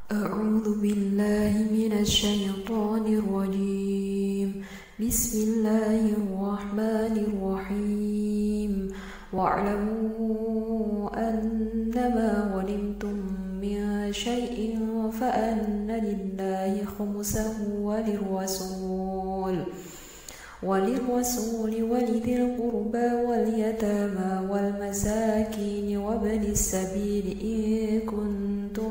أعوذ بالله من الشيطان الرجيم. بسم الله الرحمن الرحيم. واعلموا أنما غنمتم من شيء فأن لله خمسه وللرسول ولذي القربى واليتامى والمساكين وابن السبيل إن كنتم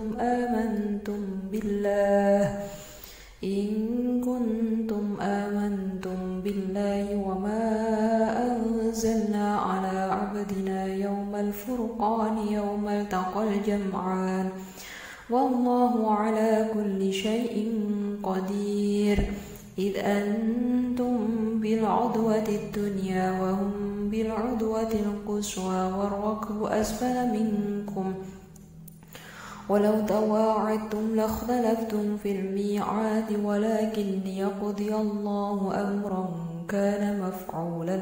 آمنتم بالله وما أنزلنا على عبدنا يوم الفرقان يوم التقى الجمعان والله على كل شيء قدير. إذ أنتم بالعدوة الدنيا وهم بالعدوة القصوى والركب أسفل منكم ولو تواعدتم لاختلفتم في الميعاد ولكن ليقضي الله أمرا كان مفعولا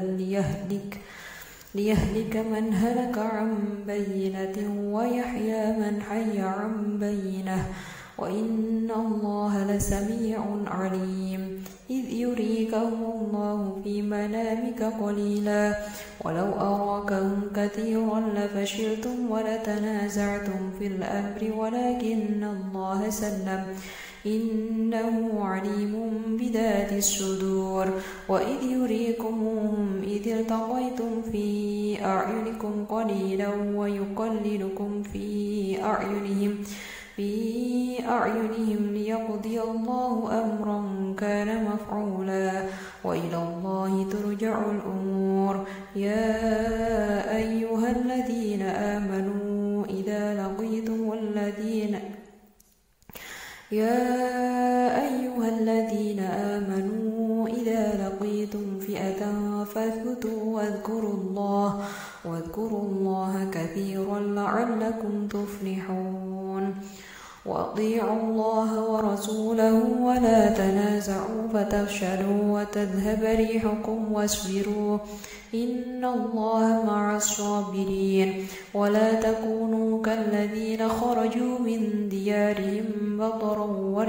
ليهلك من هلك عن بينة ويحيى من حي عن بينة وإن الله لسميع عليم. إذ يريكهم الله في منامك قليلا ولو أراكهم كثيرا لفشلتم ولتنازعتم في الأمر ولكن الله سلم إنه عليم بذات الصدور. وإذ يريكمهم إذ التقيتم في أعينكم قليلا ويقللكم في أعينهم ليقضي الله أمرا كان مفعولا وإلى الله ترجع الأمور. يا أيها الذين آمنوا إذا لقيتم فئة فاثبتوا واذكروا الله كثيرا لعلكم تفلحون. وأطيعوا الله ورسوله ولا تنازعوا فتفشلوا وتذهب ريحكم واصبروا إن الله مع الصابرين. ولا تكونوا كالذين خرجوا من ديارهم بطرا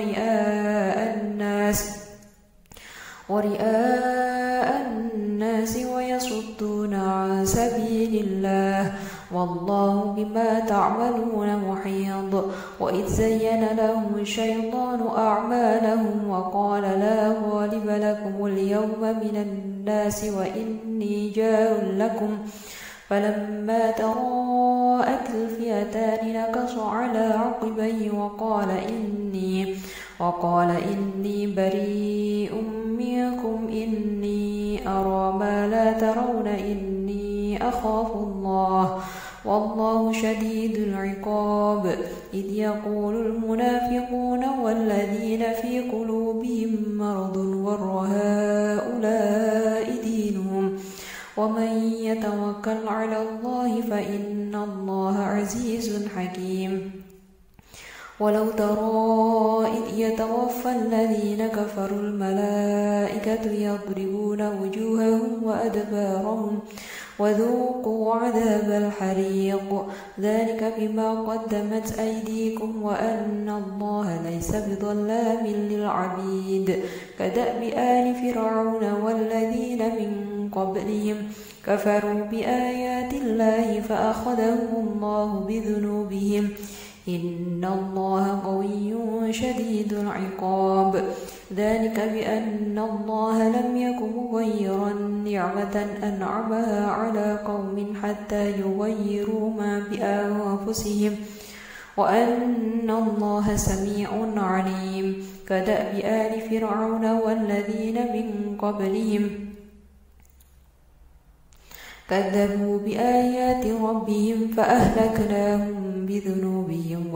ورئاء الناس ويصدون عن سبيل الله والله بما تعملون محيط. وإذ زين لهم الشيطان أعمالهم وقال لا غالب لكم اليوم من الناس وإني جار لكم فلما تراءت الفئتان نكص على عقبيه وقال إني بريء منكم إني أرى ما لا ترون إني أخاف الله والله شديد العقاب. إذ يقول المنافقون والذين في قلوبهم مرض غر هؤلاء دينهم ومن يتوكل على الله فإن الله عزيز حكيم. ولو ترى إذ يتوفى الذين كفروا الملائكة يضربون وجوههم وأدبارهم وذوقوا عذاب الحريق ذلك بما قدمت أيديكم وأن الله ليس بظلام للعبيد. كدأب آل فرعون والذين من قبلهم كفروا بآيات الله فأخذهم الله بذنوبهم إن الله قوي شديد العقاب. ذلك بأن الله لم يكن مغيرا نعمة أنعمها على قوم حتى يغيروا ما بأنفسهم وأن الله سميع عليم. كدأب آل فرعون والذين من قبلهم كذبوا بآيات ربهم فأهلكناهم بذنوبهم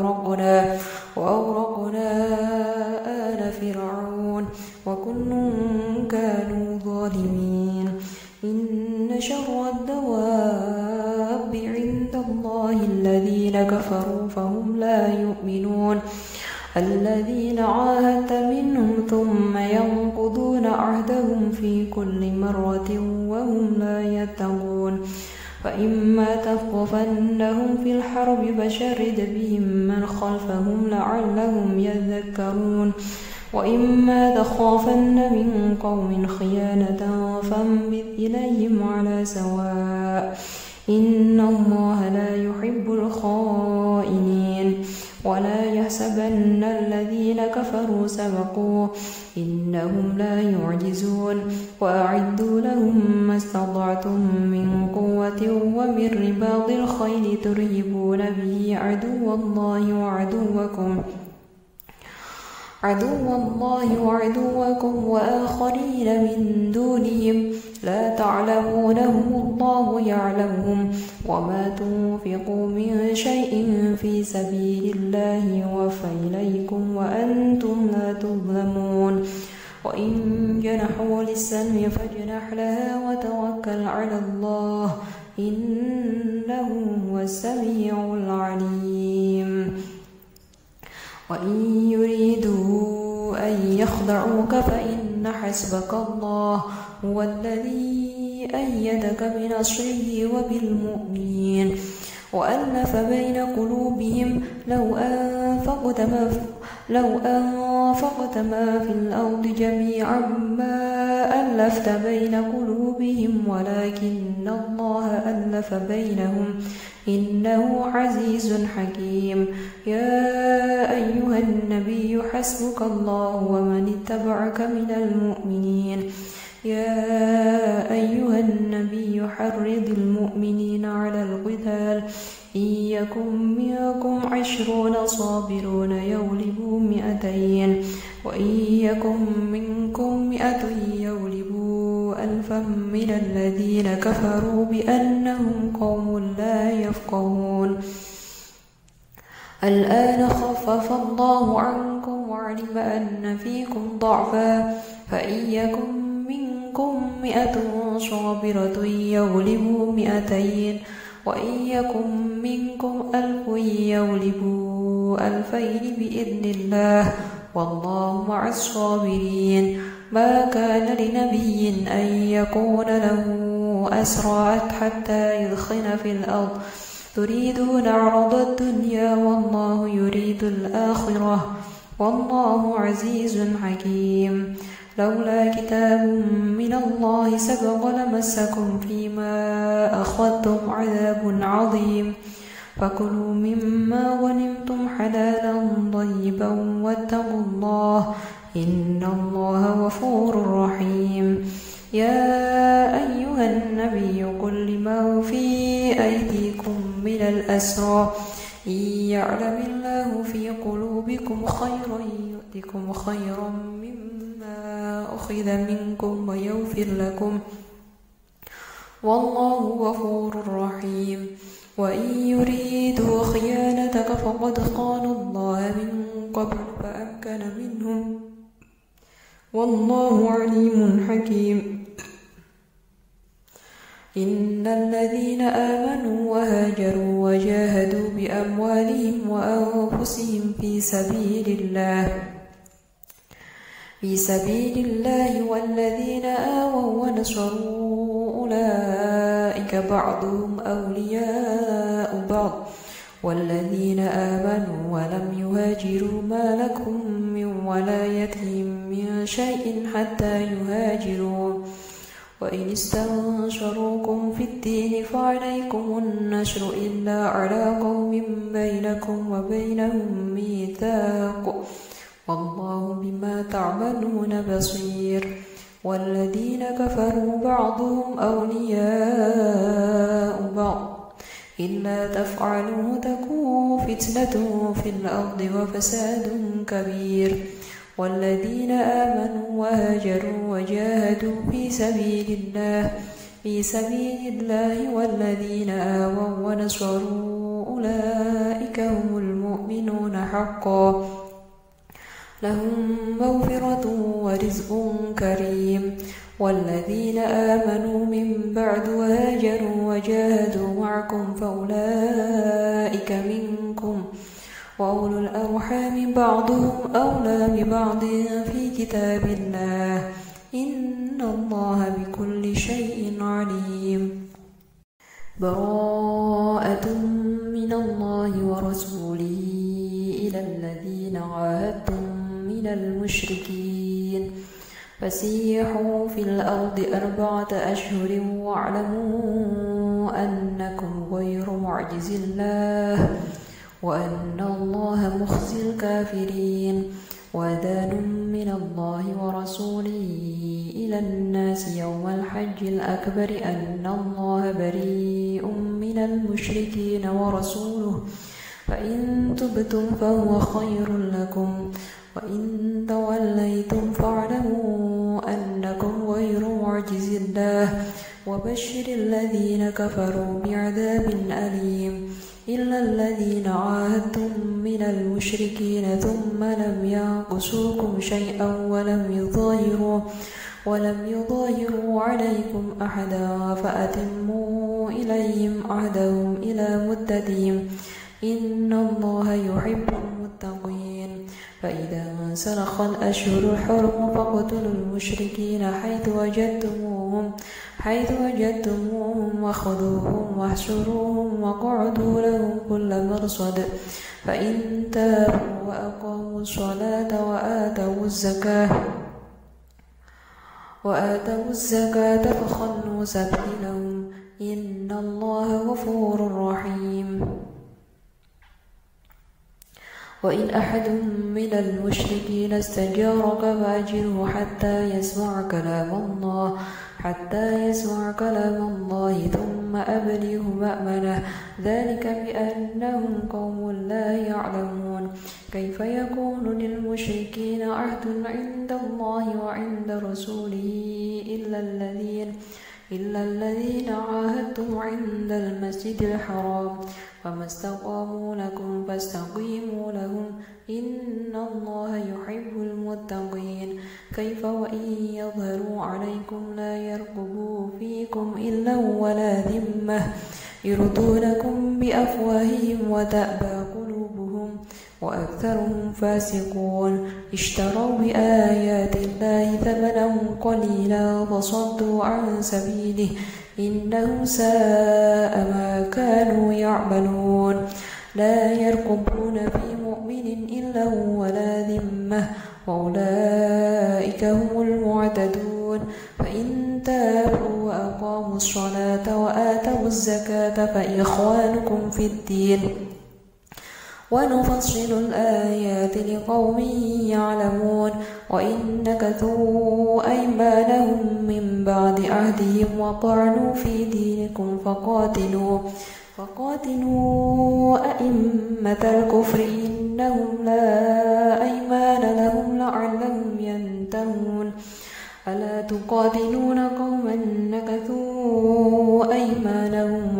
وأورقنا آل فرعون وكل كانوا ظالمين. إن شر الدواب عند الله الذين كفروا فهم لا يؤمنون. الذين عاهدت منهم ثم ينقضون عهدهم في كل مرة وهم لا يتقون. فإما تثقفنهم في الحرب فشرد بهم من خلفهم لعلهم يذكرون وإما تخافن من قوم خيانة فانبذ إليهم على سواء إن الله لا يحب الخائنين ولا يحسبن الذين كفروا سبقوا إنهم لا يعجزون وأعدوا لهم ما استطعتم من قوة ومن رباط الخيل ترهبون به عدو الله وعدوكم وآخرين من دونهم لا تعلمونهم الله يعلمهم وما تنفقوا من شيء في سبيل الله يوفى إليكم وأنتم لا تظلمون وإن جنحوا للسلم فاجنح لها وتوكل على الله إنه هو السميع العليم وإن يريدوا أن يخدعوك فإن حسبك الله هو الذي أيدك بنصره وبالمؤمنين وألف بين قلوبهم لو أنفقت ما في الأرض جميعا ما ألفت بين قلوبهم ولكن الله ألف بينهم إنه عزيز حكيم يا أيها النبي حسبك الله ومن اتبعك من المؤمنين يا أيها النبي حرض المؤمنين على القتال إن يكن منكم 20 صابرون يغلبوا 200 وإن يكن منكم 100 يغلبوا 1000 من الذين كفروا بأنهم قوم لا يفقهون الآن خفف الله عنكم وعلم أن فيكم ضعفا فإن يكن منكم 100 صابرة يغلبوا 200 وإن يكن منكم 1000 يغلبوا 2000 بإذن الله والله مع الصابرين ما كان لنبي أن يكون له أسرى حتى يدخن في الأرض تريدون عرض الدنيا والله يريد الآخرة والله عزيز حكيم لولا كتاب من الله سبق لمسكم فيما أخذتم عذاب عظيم فكلوا مما غنمتم حلالا طيبا واتقوا الله إن الله غفور رحيم يا أيها النبي قل لمن في أيديكم من الأسرى إن يعلم الله في قلوبكم خيرا يؤتكم خيرا مما أخذ منكم ويغفر لكم والله غفور رحيم وإن يريدوا خيانتك فقد خانوا الله من قبل فأمكن منهم والله عليم حكيم إن الذين آمنوا وهاجروا وجاهدوا بأموالهم وأنفسهم في سبيل الله والذين آووا ونصروا أولئك بعضهم أولياء بعض والذين آمنوا ولم يهاجروا ما لكم من ولايتهم من شيء حتى يهاجروا وإن استنصروكم في الدين فعليكم النصر إلا على قوم بينكم وبينهم ميثاق والله بما تعملون بصير والذين كفروا بعضهم أولياء بعض إلا تفعلوا تكون فتنة في الأرض وفساد كبير والذين آمنوا وهاجروا وجاهدوا في سبيل الله والذين آووا ونصروا أولئك هم المؤمنون حقا لهم مغفرة ورزق كريم والذين آمنوا من بعد وهاجروا وجاهدوا معكم فأولئك منكم وأولو الأرحام بعضهم أولى ببعض في كتاب الله إن الله بكل شيء عليم براءة من الله ورسوله إلى الذين عاهدتم من المشركين فسيحوا في الأرض 4 أشهر واعلموا أنكم غير معجز الله وأن الله مخزي الكافرين وأذان من الله ورسوله إلى الناس يوم الحج الأكبر أن الله بريء من المشركين ورسوله فإن تبتم فهو خير لكم وإن توليتم فاعلموا أنكم غير معجز الله وبشر الذين كفروا بعذاب أليم إلا الذين عاهدتم من المشركين ثم لم ينقصوكم شيئا ولم يظاهروا عليكم أحدا فأتموا إليهم عهدهم إلى مدتهم إن الله يحب المتقين فإذا انسلخ الأشهر الحرم فاقتلوا المشركين حيث وجدتموهم وخذوهم واحشروهم وقعدوا لهم كل مرصد فإن تابوا وأقاموا الصلاة وآتوا الزكاة فخلوا سبيلهم إن الله غفور رحيم وإن أحد من المشركين استجارك فأجره حتى يسمع كلام الله ثم أبلغه مأمنه ذلك بأنهم قوم لا يعلمون كيف يكون للمشركين عهد عند الله وعند رسوله إلا الذين عاهدتم عند المسجد الحرام فما استقاموا لكم فاستقيموا لهم إن الله يحب المتقين كيف وإن يظهروا عليكم لا يرقبوا فيكم إلا ولا ذمة يرضونكم بأفواههم وتأبى قلوبهم وأكثرهم فاسقون اشتروا بآيات الله ثمنا قليلا فصدوا عن سبيله إنهم ساء ما كانوا يعملون لا يرقبون في مؤمن إلا ولا ذمة وأولئك هم المعتدون فإن تابوا وأقاموا الصلاة وآتوا الزكاة فإخوانكم في الدين ونفصل الآيات لقوم يعلمون وإن نكثوا أيمانهم من بعد عهدهم وطعنوا في دينكم فقاتلوا أئمة الكفر إنهم لا أيمان لهم لعلهم ينتهون ألا تقاتلون قوما نكثوا أيمانهم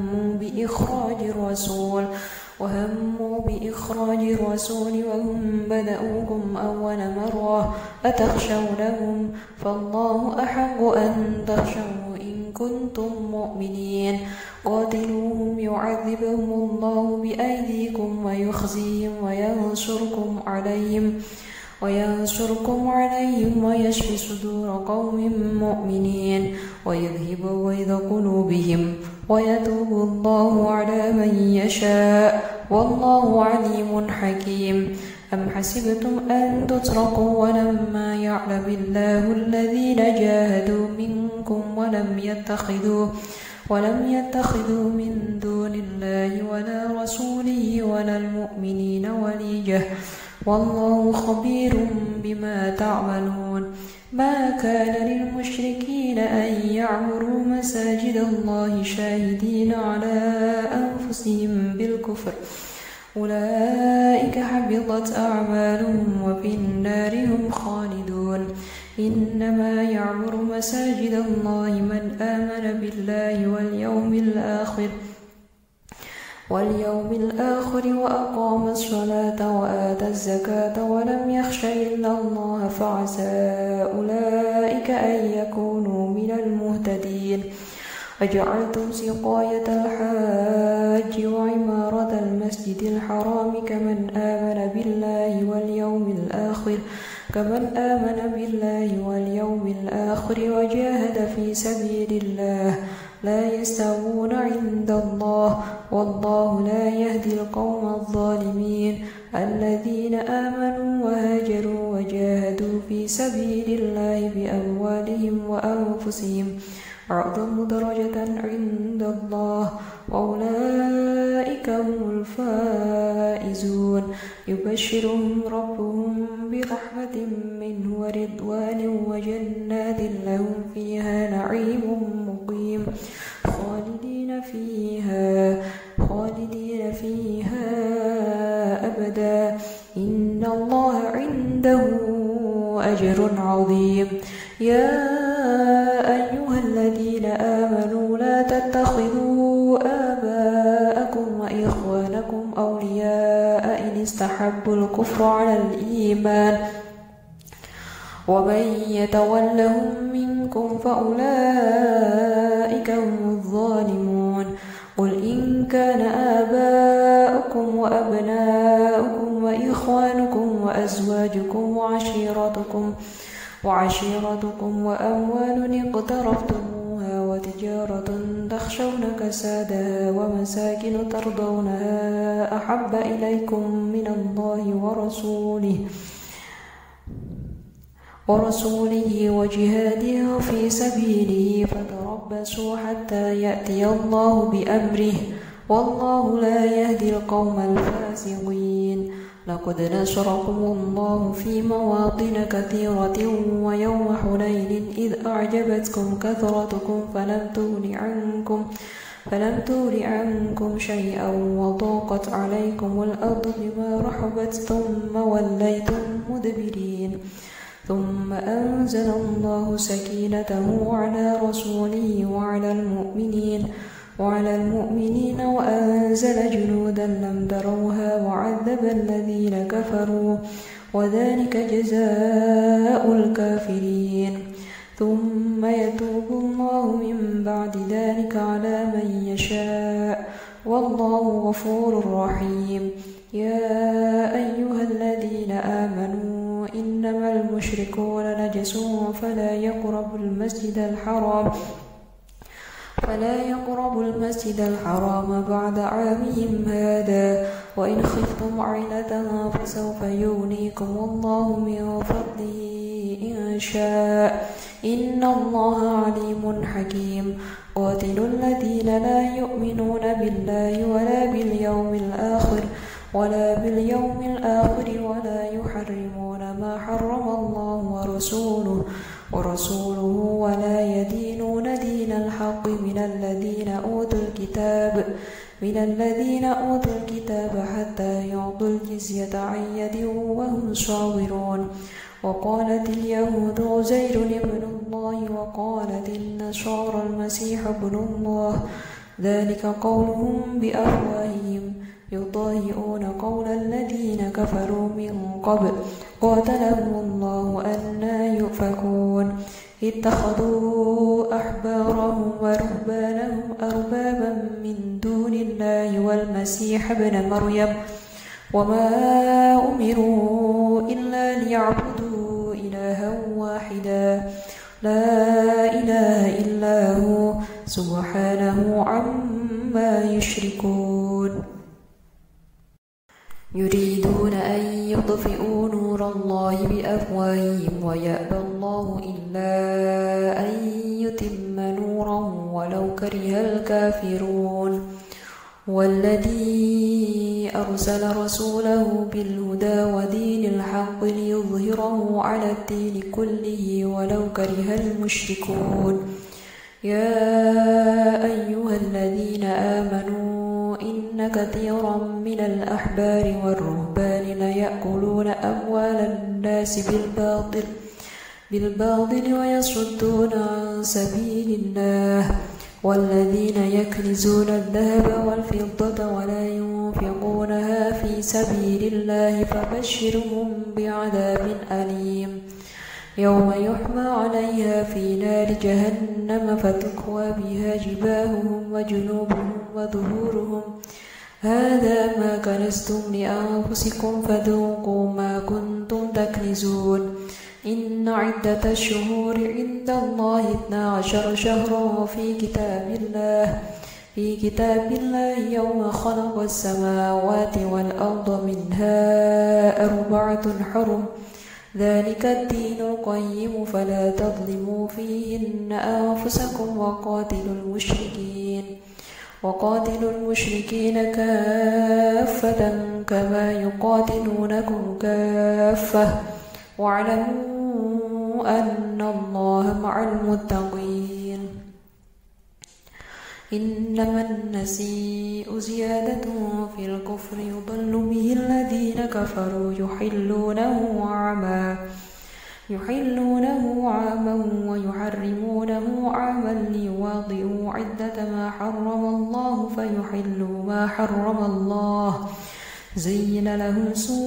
وهموا بإخراج الرسول وهم بدأوكم أول مرة أتخشونهم فالله أحق أن تخشوا إن كنتم مؤمنين قاتلوهم يعذبهم الله بأيديكم ويخزيهم وينصركم عليهم ويشفي صدور قوم مؤمنين ويذهب غيظ قلوبهم ويتوب الله على من يشاء والله عليم حكيم أم حسبتم أن تتركوا ولما يعلم الله الذين جاهدوا منكم ولم يتخذوا من دون الله ولا رسوله ولا المؤمنين وليجة والله خبير بما تعملون ما كان للمشركين أن يعمروا مساجد الله شاهدين على أنفسهم بالكفر أولئك حبطت أعمالهم وفي النار هم خالدون إنما يعمر مساجد الله من آمن بالله واليوم الآخر وأقام الصلاة وآتى الزكاة ولم يخش إلا الله فعسى أولئك أن يكونوا من المهتدين أجعلتم سقاية الحاج وعمارة المسجد الحرام كمن آمن بالله واليوم الآخر وجاهد في سبيل الله لا يستوون عند الله والله لا يهدي القوم الظالمين الذين آمنوا وهاجروا وجاهدوا في سبيل الله بأموالهم وأنفسهم أعظم درجة عند الله وأولئك هم الفائزون يبشرهم ربهم برحمة منه ورضوان وجنات لهم فيها نعيم مقيم خالدين فيها أبدا إن الله عنده أجر عظيم يا أيها الذين آمنوا لا تتخذوا آباءكم وإخوانكم أولياء إن استحبوا الكفر على الإيمان ومن يتولهم منكم فأولئك هم الظالمون قل إن كان آباؤكم وأبناؤكم وإخوانكم وأزواجكم وعشيرتكم وأموال اقترفتموها وتجارة تخشون كسادها ومساكن ترضونها أحب إليكم من الله ورسوله وجهاد في سبيله فتربصوا حتى يأتي الله بأمره والله لا يهدي القوم الفاسقين لقد نصركم الله في مواطن كثيرة ويوم حنين إذ أعجبتكم كثرتكم فلم تغن عنكم شيئا وضاقت عليكم الأرض بما رحبت ثم وليتم مدبرين ثم أنزل الله سكينته على رسوله وعلى المؤمنين وأنزل جنودا لم تروها وعذب الذين كفروا وذلك جزاء الكافرين ثم يتوب الله من بعد ذلك على من يشاء والله غفور رحيم يا أيها الذين آمنوا إنما المشركون نجس فلا يقربوا المسجد الحرام بعد عامهم هذا وإن خفتم عيلة فسوف يغنيكم الله من فضله إن شاء إن الله عليم حكيم قاتلوا الذين لا يؤمنون بالله ولا باليوم الآخر ولا يحرمون ما حرم الله ورسوله ولا يدينون دين الحق من الذين أوتوا الكتاب حتى يعطوا الجزية عن يد وهم صاغرون وقالت اليهود عزير ابن الله وقالت النصارى المسيح ابن الله ذلك قولهم بأفواههم يضاهئون قول الذين كفروا من قبل قاتلهم الله أنى يؤفكون اتخذوا أحبارهم ورهبانهم أربابا من دون الله والمسيح ابن مريم وما أمروا إلا ليعبدوا إلها واحدا لا إله إلا هو سبحانه عما يشركون يريدون أن يطفئوا نور الله بأفواههم ويأبى الله إلا أن يتم نوره ولو كره الكافرون والذي أرسل رسوله بالهدى ودين الحق ليظهره على الدين كله ولو كره المشركون يا أيها الذين آمنوا إن كثيرا من الأحبار والرهبان ليأكلون أموال الناس بالباطل ويصدون عن سبيل الله والذين يكنزون الذهب والفضة ولا ينفقونها في سبيل الله فبشرهم بعذاب أليم يوم يحمى عليها في نار جهنم فتكوى بها جباههم وجنوبهم وظهورهم هذا ما كنزتم لأنفسكم فذوقوا ما كنتم تكنزون إن عدة الشهور عند الله 12 شهرا في كتاب الله يوم خلق السماوات والأرض منها 4 حرم ذلك الدين القيم فلا تظلموا فيهن أنفسكم وقاتلوا المشركين كافة كما يقاتلونكم كافة واعلموا أن الله مع المتقين إنما النسيء زيادة في الكفر يضل به الذين كفروا يحلونه عاما ويحرمونه عاما ليواطئوا عدة ما حرم الله فيحلوا ما حرم الله زين لهم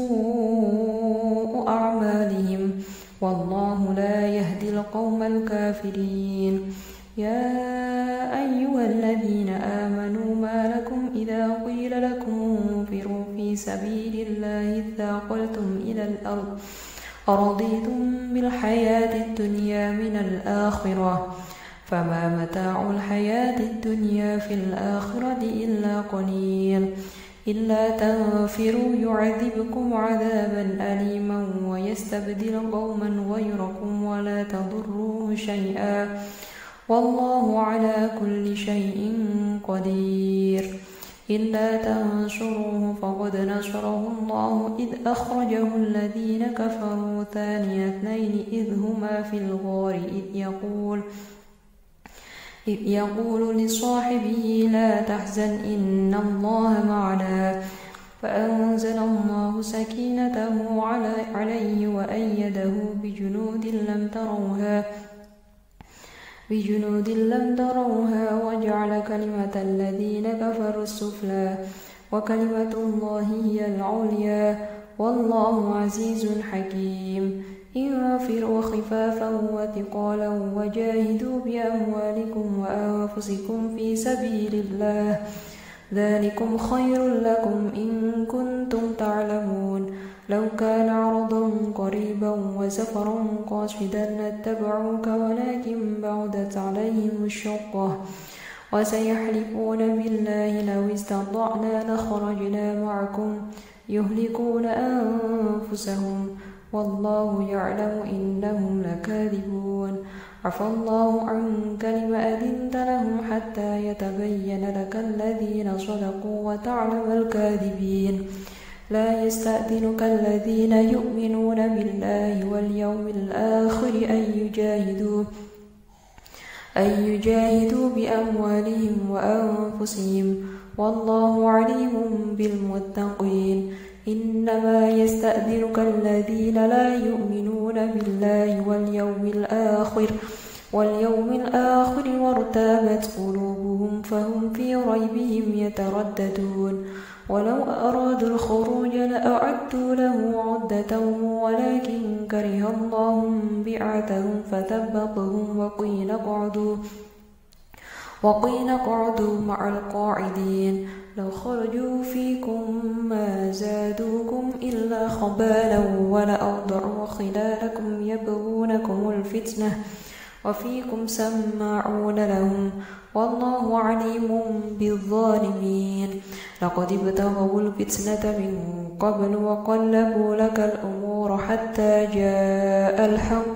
سوء أعمالهم والله لا يهدي القوم الكافرين يا أيها الذين آمنوا ما لكم إذا قيل لكم انفروا في سبيل الله اثاقلتم إلى الأرض أرضيتم بالحياة الدنيا من الآخرة فما متاع الحياة الدنيا في الآخرة إلا قليل إلا تنفروا يعذبكم عذابا أليما ويستبدل قوما غيركم ولا تضروه شيئا والله على كل شيء قدير إلا تنصروه فقد نصره الله إذ أخرجه الذين كفروا ثاني اثنين إذ هما في الغار إذ يقول لصاحبه لا تحزن إن الله معنا فأنزل الله سكينته عليه وأيده بجنود لم تروها وجعل كلمة الذين كفروا السفلى وكلمة الله هي العليا والله عزيز حكيم انفروا خفافا وثقالا وجاهدوا بأموالكم وأنفسكم في سبيل الله ذلكم خير لكم إن كنتم تعلمون لو كان عرضا قريبا وسفرا قاصدا لاتبعوك ولكن بعدت عليهم الشقة وسيحلفون بالله لو استطعنا لخرجنا معكم يهلكون أنفسهم والله يعلم إنهم لكاذبون عفى الله عنك لم أذنت لهم حتى يتبين لك الذين صدقوا وتعلم الكاذبين لا يستأذنك الذين يؤمنون بالله واليوم الآخر أن يجاهدوا بأموالهم وأنفسهم والله عليم بالمتقين إنما يستأذنك الذين لا يؤمنون بالله واليوم الآخر وارتابت قلوبهم فهم في ريبهم يترددون ولو أرادوا الخروج لأعدوا له عدة ولكن كره الله بعثهم فثبطهم وقيل اقعدوا مع القاعدين لو خرجوا فيكم ما زادوكم إلا خبالا ولأوضعوا خلالكم يبغونكم الفتنة وفيكم سماعون لهم والله عليم بالظالمين لقد ابتغوا الفتنة من قبل وقلبوا لك الأمور حتى جاء الحق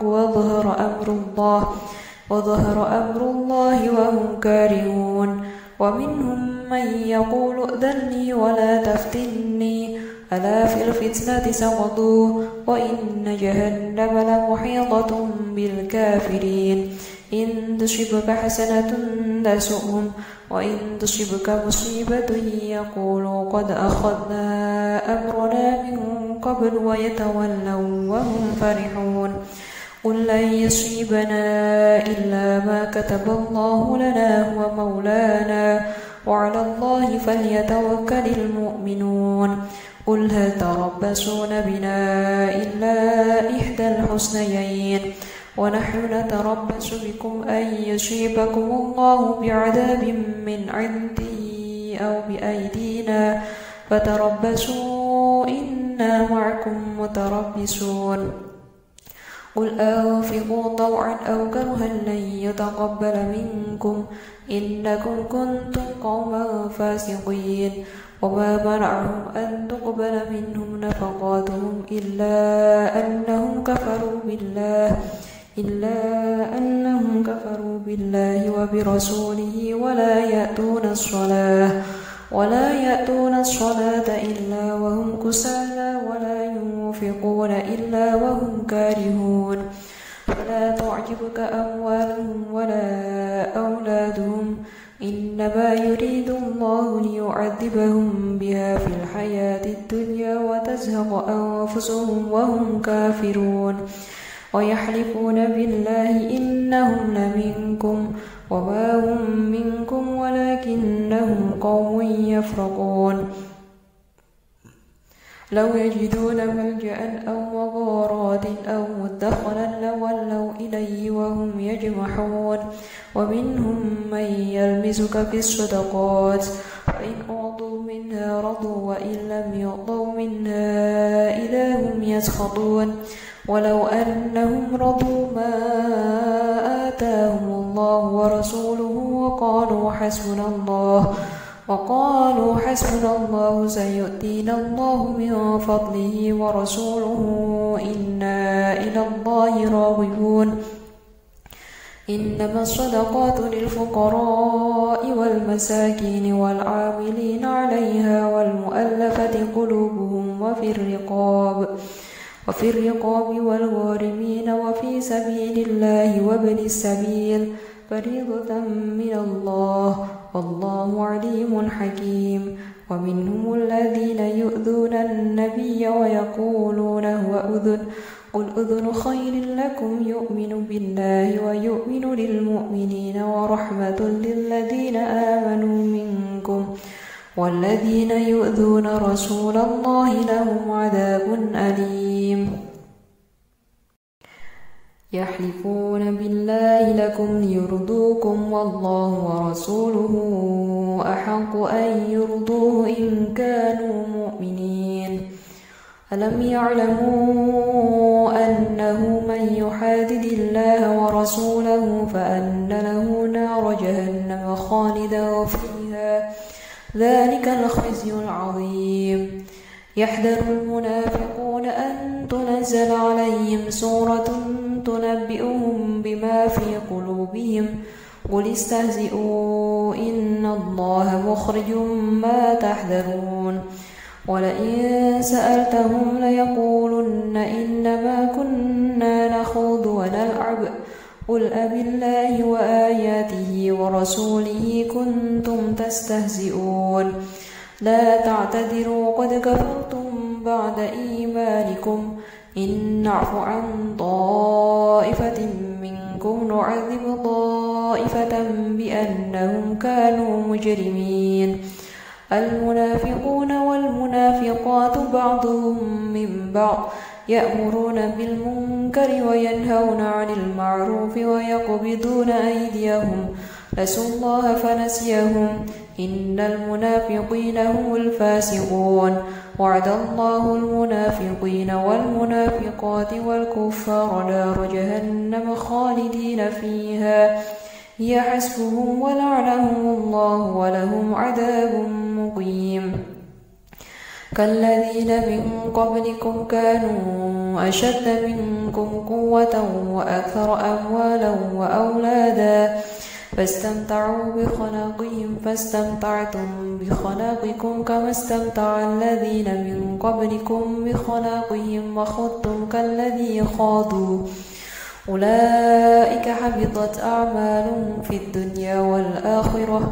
وظهر أمر الله وهم كارهون ومنهم من يقول ائذن لي ولا تفتني ألا في الفتنة سقطوا وإن جهنم لمحيطة بالكافرين إن تصبك حسنة تسؤهم وإن تصبك مصيبة يقولوا قد أخذنا أمرنا من قبل ويتولوا وهم فرحون قل لن يصيبنا إلا ما كتب الله لنا هو مولانا وعلى الله فليتوكل المؤمنون قل هل تربصون بنا إلا إحدى الحسنيين ونحن نتربص بكم أن يصيبكم الله بعذاب من عنده أو بأيدينا فتربصوا إنا معكم متربصون قل أنفقوا طوعا أو كرها لن يتقبل منكم إنكم كنتم قوما فاسقين وما منعهم أن تقبل منهم نفقاتهم إلا أنهم كفروا بالله وبرسوله ولا يأتون الصلاة إلا وهم كسالى ولا ينفقون إلا وهم كارهون فلا تعجبك أموالهم ولا أولادهم إنما يريد الله ليعذبهم بها في الحياة الدنيا وتزهق أنفسهم وهم كافرون ويحلفون بالله إنهم لمنكم وما هم منكم ولكنهم قوم يفرقون لو يجدون ملجأ أو مغارات أو مدخلا لولوا إليه وهم يجمحون ومنهم من يلمزك في الصدقات فإن أعطوا منها رضوا وإن لم يعطوا منها إذا هم يسخطون ولو أنهم رضوا ما آتاهم الله ورسوله وقالوا حسبنا الله سيؤتينا الله من فضله ورسوله إنا إلى الله راغبون إنما الصدقات للفقراء والمساكين والعاملين عليها والمؤلفة قلوبهم وفي الرقاب والغارمين وفي سبيل الله وابن السبيل فريضة من الله والله عليم حكيم ومنهم الذين يؤذون النبي ويقولون هو أذن قل أذن خير لكم يؤمن بالله ويؤمن للمؤمنين ورحمة للذين آمنوا منكم والذين يؤذون رسول الله لهم عذاب أليم يحلفون بالله لكم ليرضوكم والله ورسوله أحق أن يرضوه إن كانوا مؤمنين ألم يعلموا أنه من يحادد الله ورسوله فأن له نار جهنم خالدا فيها ذلك الخزي العظيم يحذر المنافقون أن تنزل عليهم سورة تنبئهم بما في قلوبهم قل استهزئوا إن الله مخرج ما تحذرون ولئن سألتهم ليقولن إنما كنا نخوض ونلعب قل أبالله وآياته ورسوله كنتم تستهزئون لا تعتذروا قد كفرتم بعد إيمانكم إن نعف عن طائفة منكم نعذب طائفة بأنهم كانوا مجرمين المنافقون والمنافقات بعضهم من بعض يأمرون بالمنكر وينهون عن المعروف ويقبضون أيديهم نسوا الله فنسيهم إن المنافقين هم الفاسقون وعد الله المنافقين والمنافقات والكفار نار جهنم خالدين فيها هي حسبهم ولعنهم الله ولهم عذاب مقيم كالذين من قبلكم كانوا أشد منكم قوة وأكثر أموالا وأولادا فاستمتعوا بخلاقهم فاستمتعتم بخلاقكم كما استمتع الذين من قبلكم بخلاقهم وخضتم كالذي خاضوا أولئك حبطت أعمالهم في الدنيا والآخرة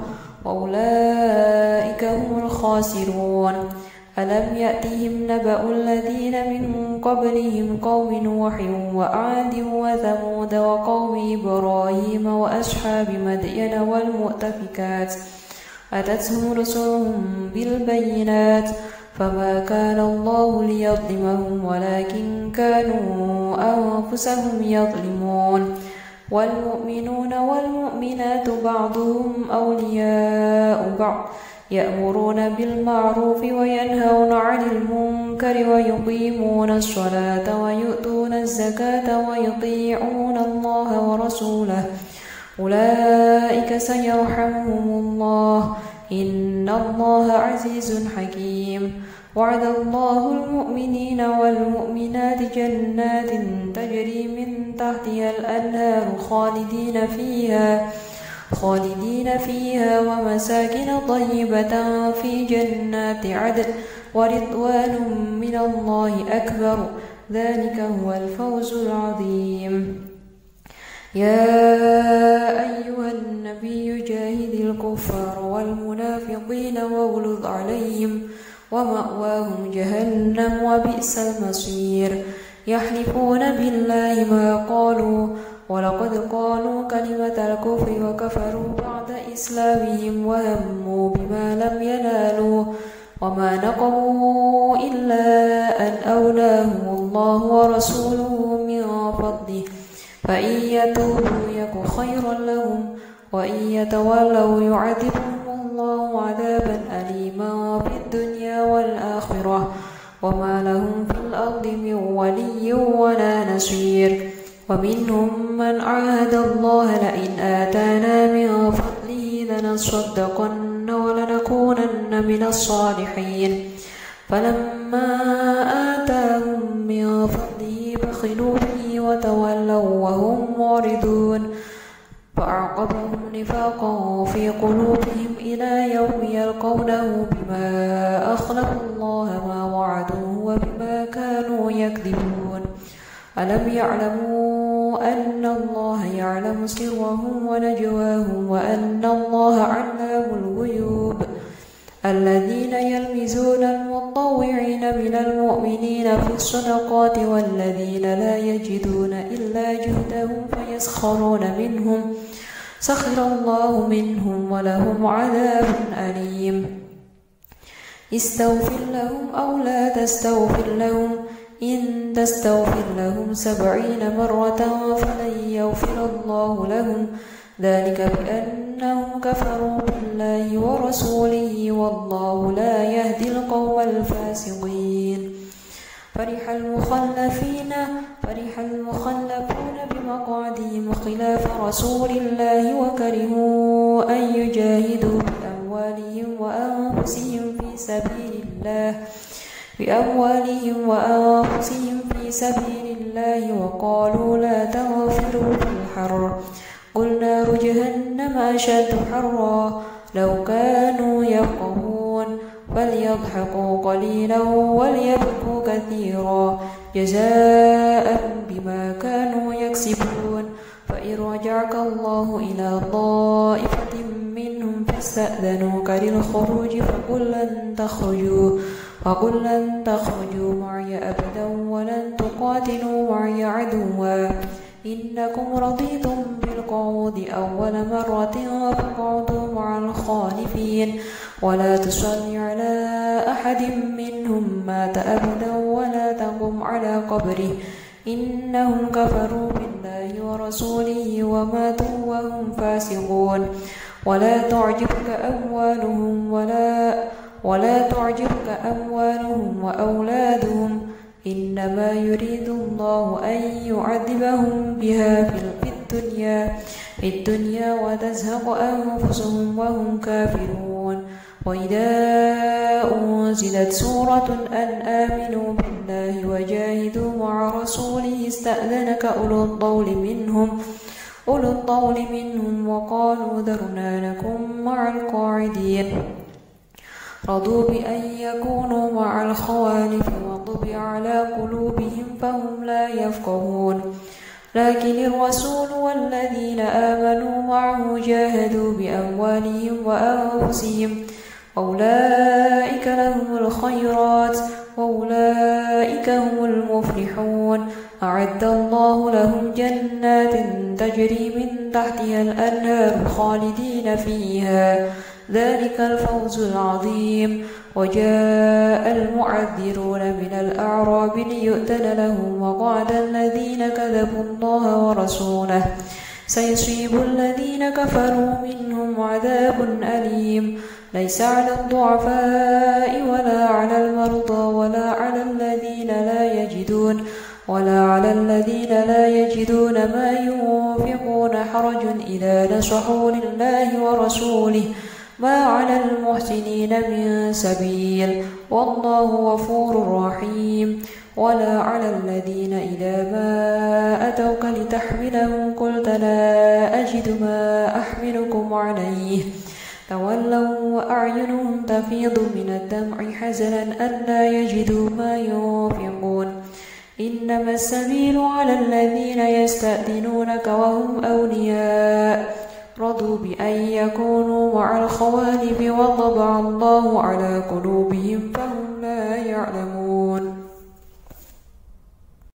وأولئك هم الخاسرون ألم يأتهم نبأ الذين من قبلهم قوم نوح وعاد وثمود وقوم إبراهيم وأصحاب مدين والمؤتفكات أتتهم رسلهم بالبينات فما كان الله ليظلمهم ولكن كانوا أنفسهم يظلمون والمؤمنون والمؤمنات بعضهم أولياء بعض يأمرون بالمعروف وينهون عن المنكر ويقيمون الصلاة ويؤتون الزكاة ويطيعون الله ورسوله أولئك سيرحمهم الله إن الله عزيز حكيم. وعد الله المؤمنين والمؤمنات جنات تجري من تحتها الأنهار خالدين فيها ومساكن طيبة في جنات عدن ورضوان من الله أكبر ذلك هو الفوز العظيم. يا أيها النبي جاهد الكفار والمنافقين واغلظ عليهم ومأواهم جهنم وبئس المصير. يحلفون بالله ما قالوا ولقد قالوا كلمة الكفر وكفروا بعد إسلامهم وهموا بما لم ينالوا وما نقموا إلا أن أغناهم الله ورسوله من فضله فإن يتوبوا يك خيرا لهم وإن يتولوا يعذبهم الله عذابا أليما في الدنيا والآخرة وما لهم في الأرض من ولي ولا نصير. ومنهم من عاهد الله لئن آتانا من فضله لنصدقن ولنكونن من الصالحين فلما آتاهم من فضله بخلوا به وتولوا وهم معرضون فأعقبهم نفاقا في قلوبهم إلى يوم يلقونه بما أخلفوا الله ما وعدوه وبما كانوا يكذبون. ألم يعلموا أن الله يعلم سرهم ونجواهم وأن الله علام الغيوب. الذين يلمزون المطوعين من المؤمنين في الصدقات والذين لا يجدون إلا جهدهم فيسخرون منهم سخر الله منهم ولهم عذاب أليم. استغفر لهم أو لا تستغفر لهم إن تستغفر لهم 70 مرة فلن يغفر الله لهم ذلك بأنهم كفروا بالله ورسوله والله لا يهدي القوم الفاسقين. فرح المخلفون بمقعدهم خلاف رسول الله وكرهوا أن يجاهدوا بأموالهم وأنفسهم في سبيل الله وقالوا لا تنفروا في الحر قل نار جهنم أشد حرا لو كانوا يفقهون فليضحكوا قليلا وليبكوا كثيرا جزاء بما كانوا يكسبون. فإن رجعك الله إلى طائفة منهم فاستأذنوك للخروج فقل لن تخرجوا معي أبدا ولن تقاتلوا معي عدوا إنكم رضيتم بالقعود أول مرة فاقعدوا مع الخالفين ولا تصل على أحد منهم مات أبدا ولا تقم على قبره إنهم كفروا بالله ورسوله وماتوا وهم فاسقون. ولا تعجبك أموالهم وأولادهم إنما يريد الله أن يعذبهم بها في الدنيا وتزهق أنفسهم وهم كافرون. وإذا أنزلت سورة أن آمنوا بالله وجاهدوا مع رسوله استأذنك أولو الطول منهم وقالوا ذرنا نكن مع القاعدين رضوا بأن يكونوا مع الخوالف وطبع على قلوبهم فهم لا يفقهون. لكن الرسول والذين آمنوا معه جاهدوا بأموالهم وأنفسهم أولئك لهم الخيرات وأولئك هم المفلحون. أعد الله لهم جنات تجري من تحتها الأنهار خالدين فيها ذلك الفوز العظيم. وجاء المعذرون من الأعراب ليؤذن لهم وقعد الذين كذبوا الله ورسوله سيصيب الذين كفروا منهم عذاب أليم. ليس على الضعفاء ولا على المرضى ولا على الذين لا يجدون ما ينفقون حرج إذا نصحوا لله ورسوله ما على المحسنين من سبيل والله غفور رحيم. ولا على الذين إذا ما أتوك لتحملهم قلت لا أجد ما أحملكم عليه تولوا وأعينهم تفيض من الدمع حزنا ألا يجدوا ما ينفقون. إنما السبيل على الذين يستأذنونك وهم أولياء رضوا بأن يكونوا مع الخوالف وطبع الله على قلوبهم